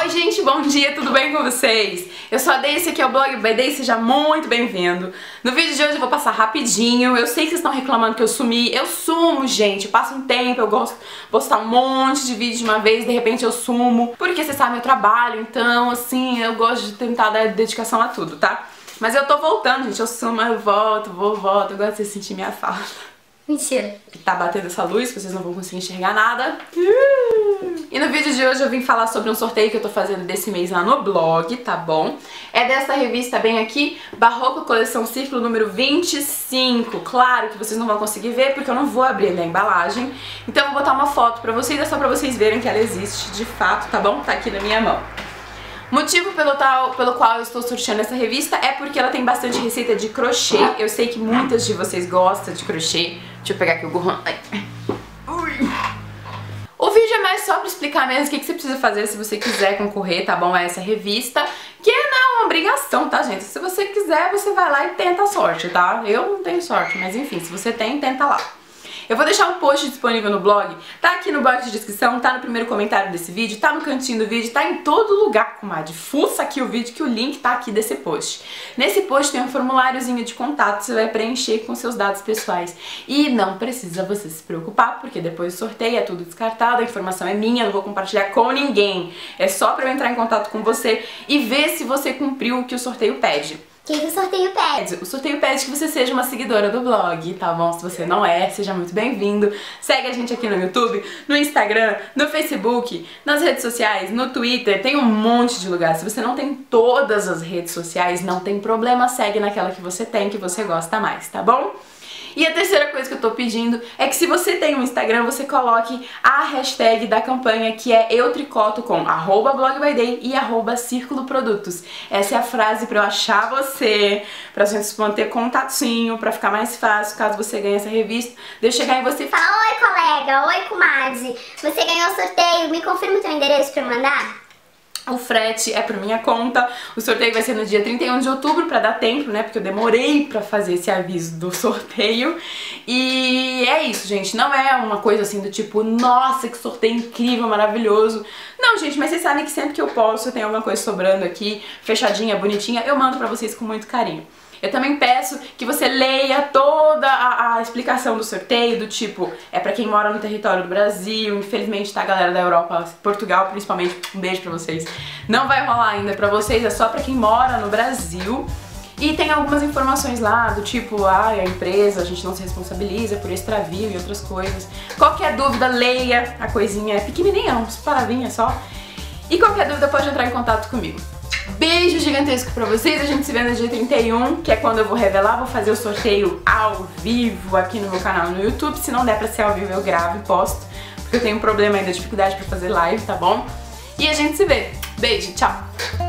Oi gente, bom dia, tudo bem com vocês? Eu sou a Day, esse aqui é o Blog by Day, seja muito bem-vindo. No vídeo de hoje eu vou passar rapidinho, eu sei que vocês estão reclamando que eu sumi, eu sumo, gente, eu passo um tempo, eu gosto de postar um monte de vídeo de uma vez, de repente eu sumo, porque vocês sabem, eu trabalho, então assim, eu gosto de tentar dar dedicação a tudo, tá? Mas eu tô voltando, gente, eu sumo, eu volto, eu gosto de sentir minha falta. Mentira. Tá batendo essa luz, vocês não vão conseguir enxergar nada. E no vídeo de hoje eu vim falar sobre um sorteio que eu tô fazendo desse mês lá no blog, tá bom? É dessa revista bem aqui, Barroco Coleção Círculo número 25. Claro que vocês não vão conseguir ver porque eu não vou abrir a embalagem. Então eu vou botar uma foto pra vocês, é só pra vocês verem que ela existe de fato, tá bom? Tá aqui na minha mão. Motivo pelo qual eu estou sorteando essa revista é porque ela tem bastante receita de crochê. Eu sei que muitas de vocês gostam de crochê. Deixa eu pegar aqui o gorrão. O vídeo é mais só pra explicar mesmo o que você precisa fazer se você quiser concorrer, tá bom? A essa revista, que não é uma obrigação, tá, gente? Se você quiser, você vai lá e tenta a sorte, tá? Eu não tenho sorte, mas enfim, se você tem, tenta lá. Eu vou deixar um post disponível no blog, tá aqui no box de descrição, tá no primeiro comentário desse vídeo, tá no cantinho do vídeo, tá em todo lugar, comadre. Fuça aqui o vídeo que o link tá aqui desse post. Nesse post tem um formuláriozinho de contato, você vai preencher com seus dados pessoais. E não precisa você se preocupar, porque depois do sorteio é tudo descartado, a informação é minha, não vou compartilhar com ninguém. É só pra eu entrar em contato com você e ver se você cumpriu o que o sorteio pede. O que o sorteio pede? O sorteio pede que você seja uma seguidora do blog, tá bom? Se você não é, seja muito bem-vindo. Segue a gente aqui no YouTube, no Instagram, no Facebook, nas redes sociais, no Twitter, tem um monte de lugar. Se você não tem todas as redes sociais, não tem problema, segue naquela que você tem, que você gosta mais, tá bom? E a terceira coisa que eu tô pedindo é que se você tem um Instagram, você coloque a hashtag da campanha, que é eutricoto com @blogbyday e @circuloprodutos. Essa é a frase pra eu achar você, pra gente manter contatinho, pra ficar mais fácil caso você ganhe essa revista, de eu chegar em você e falar: oi colega, oi comadre, você ganhou o sorteio, me confirma o teu endereço pra eu mandar? O frete é por minha conta, o sorteio vai ser no dia 31 de outubro pra dar tempo, né, porque eu demorei pra fazer esse aviso do sorteio. E é isso, gente, não é uma coisa assim do tipo, nossa, que sorteio incrível, maravilhoso. Não, gente, mas vocês sabem que sempre que eu posso, eu tenho alguma coisa sobrando aqui, fechadinha, bonitinha, eu mando pra vocês com muito carinho. Eu também peço que você leia toda a explicação do sorteio, do tipo, é pra quem mora no território do Brasil, infelizmente tá a galera da Europa, Portugal principalmente, um beijo pra vocês. Não vai rolar ainda pra vocês, é só pra quem mora no Brasil. E tem algumas informações lá, do tipo, a empresa, a gente não se responsabiliza por extravio e outras coisas. Qualquer dúvida, leia, a coisinha é pequenininha, uns palavrinhas só. E qualquer dúvida pode entrar em contato comigo. Beijo gigantesco pra vocês, a gente se vê no dia 31, que é quando eu vou revelar, vou fazer o sorteio ao vivo aqui no meu canal no YouTube. Se não der pra ser ao vivo, eu gravo e posto, porque eu tenho um problema ainda, dificuldade pra fazer live, tá bom? E a gente se vê. Beijo, tchau!